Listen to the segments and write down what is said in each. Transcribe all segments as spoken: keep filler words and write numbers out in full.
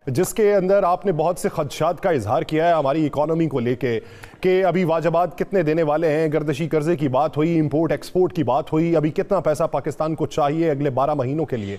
जिसके अंदर आपने बहुत से खदशात का इजहार किया है हमारी इकोनॉमी को लेके कि अभी वाजबात कितने देने वाले हैं, गर्दशी कर्जे की बात हुई, इंपोर्ट एक्सपोर्ट की बात हुई, अभी कितना पैसा पाकिस्तान को चाहिए अगले बारह महीनों के लिए।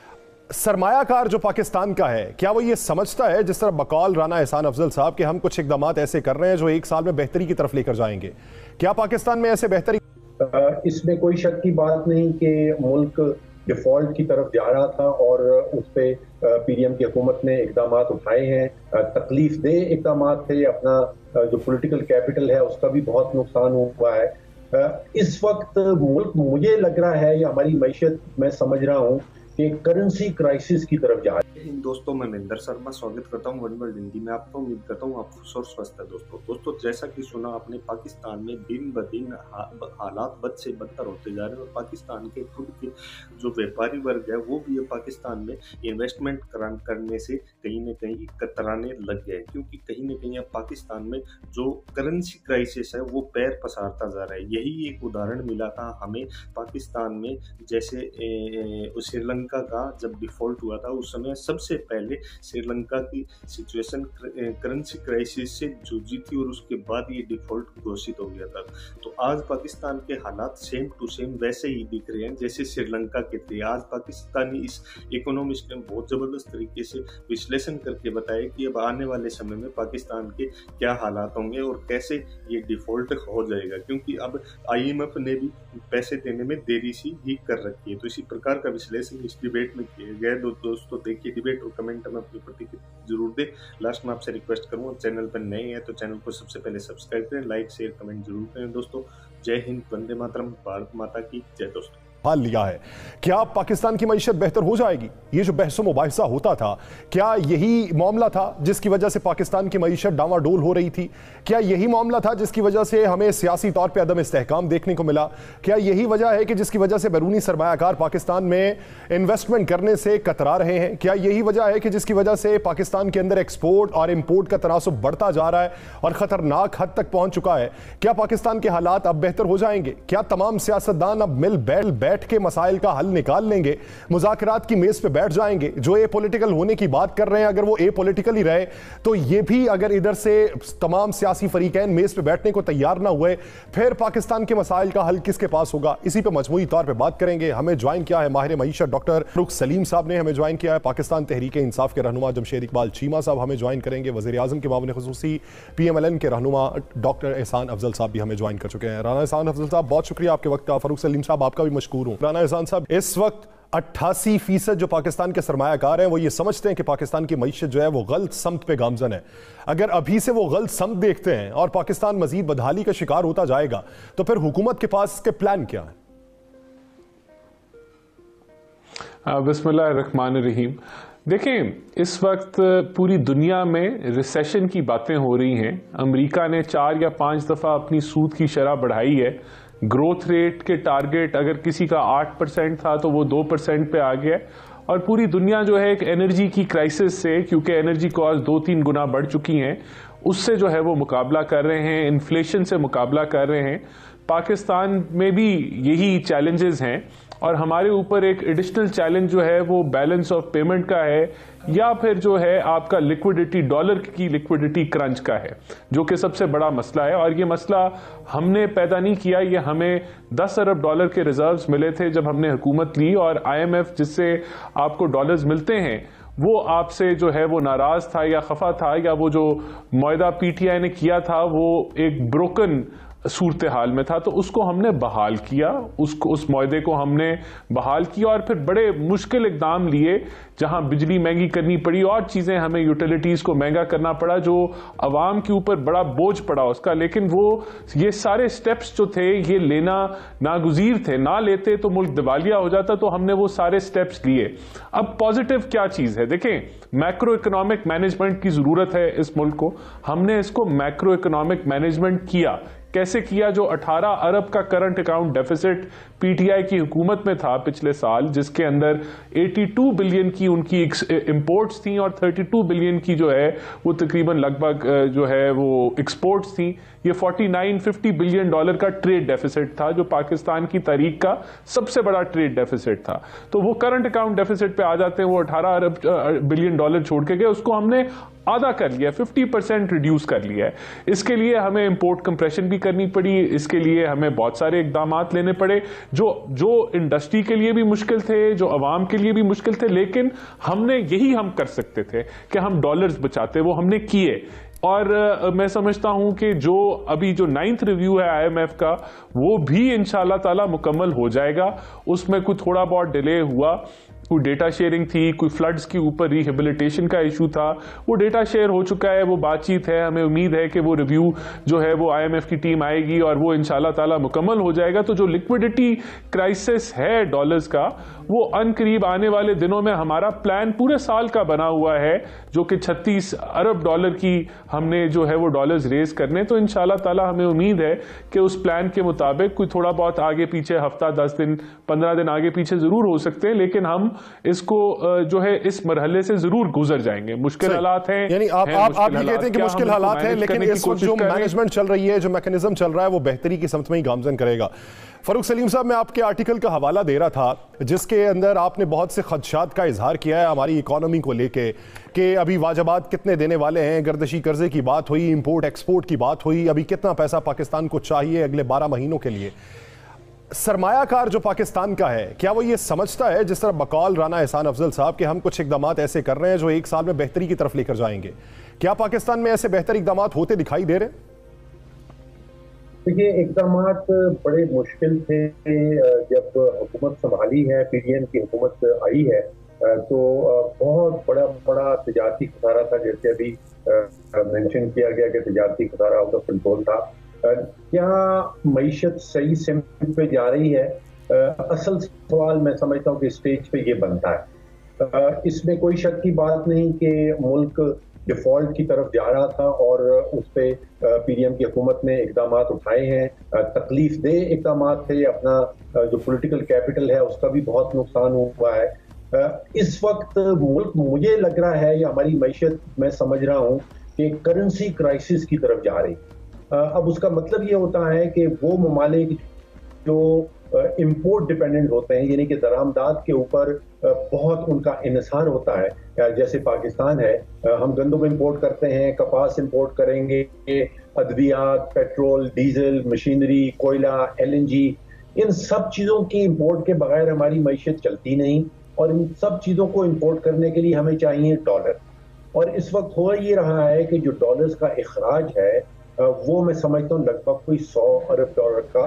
सरमायाकार जो पाकिस्तान का है, क्या वो ये समझता है जिस तरह बकौल राना एहसान अफजल साहब कि हम कुछ इकदाम ऐसे कर रहे हैं जो एक साल में बेहतरी की तरफ लेकर जाएंगे? क्या पाकिस्तान में ऐसे बेहतरी? इसमें कोई शक की बात नहीं कि मुल्क डिफॉल्ट की तरफ जा रहा था और उस पर पीडीएम की हुकूमत ने इकदाम उठाए हैं, तकलीफ दे इकदाम थे। अपना जो पॉलिटिकल कैपिटल है उसका भी बहुत नुकसान हुआ है। इस वक्त मुल्क, मुझे लग रहा है, या हमारी मईशत मैं समझ रहा हूँ कि करेंसी क्राइसिस की तरफ जा रही है। दोस्तों, मैं महेंद्र शर्मा स्वागत करता हूं वन वर्ल्ड हिंदी में आपका। उम्मीद करता हूं आप खुश और स्वस्थ है। दोस्तों दोस्तों जैसा कि सुना आपने, पाकिस्तान में दिन ब दिन हालात बद से बदतर होते जा रहे हैं और पाकिस्तान के खुद के जो व्यापारी वर्ग है वो भी पाकिस्तान में इन्वेस्टमेंट करने से कहीं न कहीं कतराने लग गए, क्योंकि कहीं न कहीं अब पाकिस्तान में जो करेंसी क्राइसिस है वो पैर पसारता जा रहा है। यही एक उदाहरण मिला था हमें पाकिस्तान में, जैसे श्रीलंका का जब डिफॉल्ट हुआ था उस समय सबसे पहले श्रीलंका की सिचुएशन करेंसी क्राइसिस से जूझी थी और उसके बाद ये डिफॉल्ट घोषित हो गया था। तो आज पाकिस्तान के हालात सेम टू सेम वैसे ही दिख रहे हैं जैसे श्रीलंका के थे। आज पाकिस्तानी इस इकोनॉमिस्ट ने बहुत जबरदस्त तरीके से विश्लेषण करके बताया कि अब आने वाले समय में पाकिस्तान के क्या हालात होंगे और कैसे ये डिफॉल्ट हो जाएगा, क्योंकि अब आईएमएफ ने भी पैसे देने में देरी सी ही कर रखी है। तो इसी प्रकार का विश्लेषण इस डिबेट में किए गए। दो, दोस्तों देखिए डिबेट और कमेंट में अपनी प्रतिक्रिया जरूर दें। लास्ट में आपसे रिक्वेस्ट करूंगा, चैनल पर नए हैं तो चैनल को सबसे पहले सब्सक्राइब करें, लाइक शेयर कमेंट जरूर करें। दोस्तों जय हिंद, वंदे मातरम, भारत माता की जय। दोस्तों हाल लिया है, क्या पाकिस्तान की मईशत बेहतर हो जाएगी? ये जो बहसो मुबाहिसा होता था, क्या यही मामला था जिसकी वजह से पाकिस्तान की मईशत डावाडोल हो रही थी? क्या यही मामला था जिसकी वजह से हमें सियासी तौर पे अदम इस्तेहकाम देखने को मिला? क्या यही वजह है कि जिसकी वजह से बैरूनी सरमायाकार पाकिस्तान में इन्वेस्टमेंट करने से कतरा रहे हैं? क्या यही वजह है कि जिसकी वजह से पाकिस्तान के अंदर एक्सपोर्ट और इम्पोर्ट का तनासुब बढ़ता जा रहा है और खतरनाक हद तक पहुंच चुका है? क्या पाकिस्तान के हालात अब बेहतर हो जाएंगे? क्या तमाम सियासतदान अब मिल बैठ बैठ के मसाइल का हल निकाल लेंगे, मुज़ाकरात की मेज पे बैठ जाएंगे? जो ए पॉलिटिकल होने की बात कर रहे हैं, अगर वो ए पॉलिटिकल ही रहे तो ये भी, अगर इधर से तमाम सियासी फरीकैन मेज पे बैठने को तैयार ना हुए, फिर पाकिस्तान के मसाइल का हल किसके पास होगा? इसी पे मजमूई तौर पे बात करेंगे। हमें ज्वाइन किया है माहिर मईशत डॉक्टर फरूख सलीम साहब ने, हमें ज्वाइन किया है पाकिस्तान तहरीक इंसाफ के रहनुमा जमशेद इकबाल चीमा साहब हमें ज्वाइन करेंगे, वज़ीर आज़म के मामले खुसूसी पीएमएलएन के रहनुमा डॉक्टर एहसान अफजल साहब भी हमें ज्वाइन कर चुके हैं। राना एहसान अफजल साहब, बहुत शुक्रिया आपके वक्त का। फरूख सलीम साहब, आपका भी मशकूर हूँ। राना एहसान साहब, इस वक्त अट्ठासी फीसद जो पाकिस्तान के सरमायाकार हैं वो ये समझते हैं कि पाकिस्तान की मईशत जो है वो गलत समत पे गामजन है। अगर अभी से वो गलत समत देखते हैं और पाकिस्तान मजीद बदहाली का शिकार होता जाएगा तो फिर हुकूमत के पास इसके प्लान क्या है? बिस्मिल्लाहिर्रहमानिर्रहीम। देखें, इस वक्त पूरी दुनिया में रिसेशन की बातें हो रही हैं। अमेरिका ने चार या पांच दफा अपनी सूद की शरह बढ़ाई है। ग्रोथ रेट के टारगेट अगर किसी का आठ परसेंट था तो वो दो परसेंट पे आ गया और पूरी दुनिया जो है एक एनर्जी की क्राइसिस से, क्योंकि एनर्जी कॉस्ट दो तीन गुना बढ़ चुकी हैं, उससे जो है वो मुकाबला कर रहे हैं, इन्फ्लेशन से मुकाबला कर रहे हैं। पाकिस्तान में भी यही चैलेंजेस हैं और हमारे ऊपर एक एडिशनल चैलेंज जो है वो बैलेंस ऑफ पेमेंट का है या फिर जो है आपका लिक्विडिटी, डॉलर की लिक्विडिटी क्रंच का है, जो कि सबसे बड़ा मसला है। और ये मसला हमने पैदा नहीं किया, ये हमें दस अरब डॉलर के रिजर्व्स मिले थे जब हमने हुकूमत ली, और आईएमएफ जिससे आपको डॉलर्स मिलते हैं वो आपसे जो है वो नाराज था या खफा था, या वो जो मुआहदा पीटीआई ने किया था वो एक ब्रोकन सूरत हाल में था, तो उसको हमने बहाल किया, उसको उस मुआहदे को हमने बहाल किया और फिर बड़े मुश्किल इकदाम लिए, जहां बिजली महंगी करनी पड़ी और चीजें, हमें यूटिलिटीज को महंगा करना पड़ा, जो अवाम के ऊपर बड़ा बोझ पड़ा उसका। लेकिन वो ये सारे स्टेप्स जो थे ये लेना नागुज़ीर थे, ना लेते तो मुल्क दिवालिया हो जाता, तो हमने वो सारे स्टेप्स लिए। अब पॉजिटिव क्या चीज है? देखें, मैक्रो इकोनॉमिक मैनेजमेंट की जरूरत है इस मुल्क को। हमने इसको मैक्रो इकोनॉमिक मैनेजमेंट किया। कैसे किया? जो अठारह अरब का करंट अकाउंट डेफिसिट पीटीआई की हुकूमत में था पिछले साल, जिसके अंदर बयासी बिलियन की उनकी इंपोर्ट्स थी और बत्तीस बिलियन की जो है वो तकरीबन लगभग जो है वो एक्सपोर्ट्स थी। ये उनचास पचास बिलियन डॉलर का ट्रेड डेफिसिट था, जो पाकिस्तान की तारीख का सबसे बड़ा ट्रेड डेफिसिट था। तो वो करंट अकाउंट डेफिसिट पे आ जाते हैं, वो अठारह अरब बिलियन डॉलर छोड़ के गए, उसको हमने आधा कर लिया, पचास परसेंट रिड्यूस कर लिया है। इसके लिए हमें इंपोर्ट कंप्रेशन भी करनी पड़ी, इसके लिए हमें बहुत सारे इकदाम लेने पड़े जो जो इंडस्ट्री के लिए भी मुश्किल थे, जो अवाम के लिए भी मुश्किल थे, लेकिन हमने यही हम कर सकते थे कि हम डॉलर्स बचाते, वो हमने किए। और uh, मैं समझता हूं कि जो अभी जो नाइन्थ रिव्यू है आईएमएफ का, वो भी इंशाल्लाह ताला मुकम्मल हो जाएगा। उसमें कुछ थोड़ा बहुत डिले हुआ, कोई डेटा शेयरिंग थी, कोई फ्लड्स के ऊपर रिहेबिलिटेशन का इशू था, वो डेटा शेयर हो चुका है, वो बातचीत है। हमें उम्मीद है कि वो रिव्यू जो है वो आईएमएफ की टीम आएगी और वो इंशाल्लाह ताला मुकम्मल हो जाएगा। तो जो लिक्विडिटी क्राइसिस है डॉलर्स का, वो अनकरीब आने वाले दिनों में, हमारा प्लान पूरे साल का बना हुआ है जो कि छत्तीस अरब डॉलर की हमने जो है वो डॉलर्स रेज करने। तो इंशाल्लाह ताला हमें उम्मीद है कि उस प्लान के मुताबिक कोई थोड़ा बहुत आगे पीछे, हफ्ता दस दिन पंद्रह दिन आगे पीछे जरूर हो सकते हैं, लेकिन हम इसको जो है इस मरहले से जरूर गुजर जाएंगे। मुश्किल हालात हैं, यानी आप आप आप ये कहते हैं कि मुश्किल हालात हैं, लेकिन इस वक्त जो मैनेजमेंट चल रही है, जो मैकेनिज्म चल रहा है, वो बेहतरी की समत में ही गामजन करेगा। फरूक सलीम साहब, मैं आपके आर्टिकल का हवाला दे रहा था जिसके अंदर आपने बहुत से खदशात का इजहार किया है हमारी इकोनॉमी को लेके, कि अभी वाजबात कितने देने वाले हैं, गर्दशी कर्जे की बात हुई, इंपोर्ट एक्सपोर्ट की बात हुई, अभी कितना पैसा पाकिस्तान को चाहिए अगले बारह महीनों के लिए। सरमायाकार जो पाकिस्तान का है, क्या वो ये समझता है जिस तरह बकौल राना एहसान अफजल साहब कि हम कुछ इकदाम ऐसे कर रहे हैं जो एक साल में बेहतरी की तरफ लेकर जाएंगे? क्या पाकिस्तान में ऐसे बेहतर इकदाम होते दिखाई दे रहे हैं? देखिए, इकदाम बड़े मुश्किल थे जब हुकूमत संभाली है, पीडीएम की हुकूमत आई है, तो बहुत बड़ा बड़ा तजारती खसारा था, जैसे अभी मेंशन किया गया कि तजारती खसारा आउट ऑफ कंट्रोल था। क्या मईशत सही सिमत पे जा रही है? असल सवाल मैं समझता हूँ कि स्टेज पे ये बनता है। इसमें कोई शक की बात नहीं कि मुल्क डिफॉल्ट की तरफ जा रहा था और उस पे पीडीएम की हुकूमत ने इकदाम उठाए हैं, तकलीफ दे इकदाम थे, अपना जो पॉलिटिकल कैपिटल है उसका भी बहुत नुकसान हुआ है। इस वक्त मुल्क, मुझे लग रहा है, या हमारी मईशत मैं समझ रहा हूँ कि करेंसी क्राइसिस की तरफ जा रही। अब उसका मतलब ये होता है कि वो ममालिक जो इंपोर्ट डिपेंडेंट होते हैं, यानी कि दरामदाद के ऊपर बहुत उनका इन्हिसार होता है, जैसे पाकिस्तान है, हम गंदम इंपोर्ट करते हैं, कपास इंपोर्ट करेंगे, अद्वियात, पेट्रोल, डीजल, मशीनरी, कोयला, एलएनजी, इन सब चीज़ों की इंपोर्ट के बगैर हमारी मईशत चलती नहीं, और इन सब चीज़ों को इंपोर्ट करने के लिए हमें चाहिए डॉलर। और इस वक्त हो ये रहा है कि जो डॉलर्स का इखराज है वो मैं समझता हूँ लगभग कोई सौ अरब डॉलर का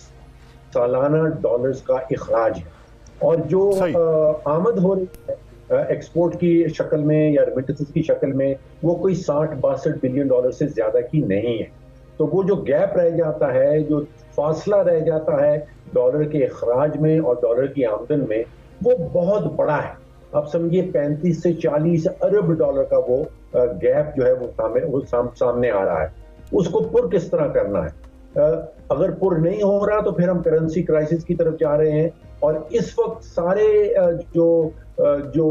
सालाना डॉलर्स का इखराज है, और जो आमद हो रही है एक्सपोर्ट की शक्ल में या रेमिटेंसेस की शक्ल में, वो कोई साठ बासठ बिलियन डॉलर से ज्यादा की नहीं है। तो वो जो गैप रह जाता है, जो फासला रह जाता है डॉलर के इखराज में और डॉलर की आमदन में, वो बहुत बड़ा है। आप समझिए पैंतीस से चालीस अरब डॉलर का वो गैप जो है वो सामने वो साम, सामने आ रहा है। उसको पुर किस तरह करना है? अगर पुर नहीं हो रहा तो फिर हम करेंसी क्राइसिस की तरफ जा रहे हैं। और इस वक्त सारे जो जो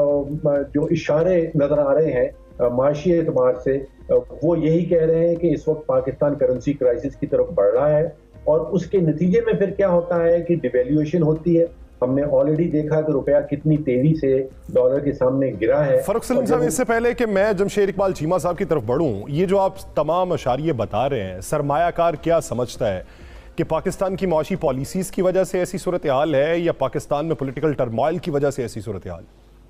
जो इशारे नजर आ रहे हैं माशी एतबार से, वो यही कह रहे हैं कि इस वक्त पाकिस्तान करेंसी क्राइसिस की तरफ बढ़ रहा है, और उसके नतीजे में फिर क्या होता है कि डिवेल्यूएशन होती है। हमने ऑलरेडी देखा कि रुपया कितनी तेजी से डॉलर के सामने गिरा है। फरूक सलीम साहब, इससे पहले कि मैं जमशेद इकबाल चीमा साहब की तरफ बढ़ूं, ये जो आप तमाम अशारिये बता रहे हैं, सरमायाकार क्या समझता है कि पाकिस्तान की मौशी पॉलिसीज की वजह से ऐसी सूरत हाल है या पाकिस्तान में पॉलिटिकल टर्मोइल की वजह से ऐसी सूरत हाल?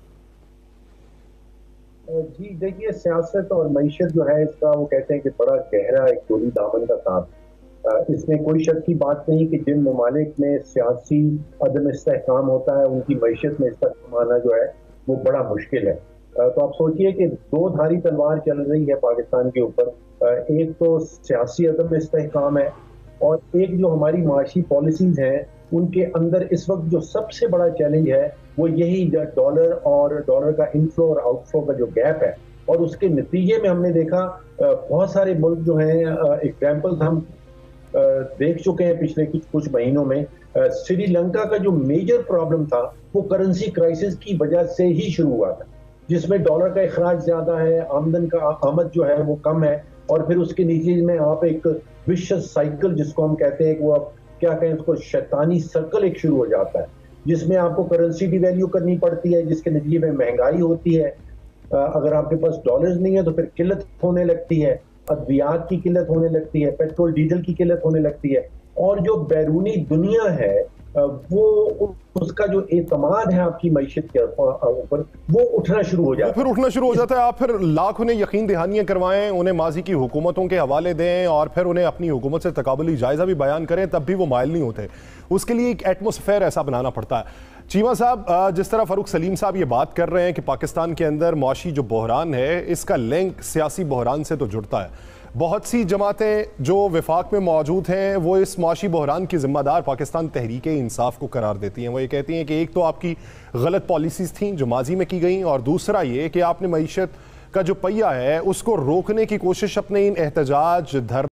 जी देखिए, सियासत और मईशत जो है इसका, वो कहते हैं कि बड़ा गहरा एक चोली दामन का काम। इसमें कोई शक की बात नहीं कि जिन ममालिक में सियासी अदम इस्तेहकाम होता है, उनकी मईशत में इस्तेहकाम आना जो है वो बड़ा मुश्किल है। तो आप सोचिए कि दो धारी तलवार चल रही है पाकिस्तान के ऊपर। एक तो सियासी अदम इस्तेहकाम है, और एक जो हमारी माशी पॉलिसीज हैं उनके अंदर इस वक्त जो सबसे बड़ा चैलेंज है वो यही डॉलर और डॉलर का इनफ्लो और आउटफ्लो का जो गैप है। और उसके नतीजे में हमने देखा बहुत सारे मुल्क जो हैं, एग्जाम्पल्स हम देख चुके हैं पिछले कुछ कुछ महीनों में, श्रीलंका का जो मेजर प्रॉब्लम था वो करेंसी क्राइसिस की वजह से ही शुरू हुआ था, जिसमें डॉलर का इखराज ज्यादा है, आमदन का आमद जो है वो कम है, और फिर उसके नीचे में आप एक विशियस साइकिल जिसको हम कहते हैं, वो आप क्या कहें उसको, शैतानी सर्कल एक शुरू हो जाता है, जिसमें आपको करेंसी डिवैल्यू करनी पड़ती है, जिसके नतीजे में महंगाई होती है। अगर आपके पास डॉलर्स नहीं है तो फिर किल्लत होने लगती है, अद्वियात की किल्लत होने लगती है, पेट्रोल डीजल की किल्लत होने लगती है, और जो बैरूनी दुनिया है वो उसका जो एतमाद है आपकी मईशत के ऊपर वो उठना शुरू हो जाता है। फिर उठना शुरू हो जाता है। आप फिर लाख उन्हें यकीन दहानियां करवाएं, उन्हें माजी की हुकूमतों के हवाले दें और फिर उन्हें अपनी हुकूमत से तकाबुली जायजा भी बयान करें, तब भी वो माइल नहीं होते। उसके लिए एक एटमोसफेयर ऐसा बनाना पड़ता है। चीमा साहब, जिस तरह फ़ारूक सलीम साहब ये बात कर रहे हैं कि पाकिस्तान के अंदर मुआशी जो बहरान है, इसका लिंक सियासी बहरान से तो जुड़ता है। बहुत सी जमातें जो विफाक में मौजूद हैं वो इस मुआशी बहरान की जिम्मेदार पाकिस्तान तहरीक इंसाफ को करार देती हैं। वो ये कहती हैं कि एक तो आपकी गलत पॉलिसीज़ थी जो माजी में की गई, और दूसरा ये कि आपने मईशत का जो पहिया है उसको रोकने की कोशिश अपने इन एहतजाज धर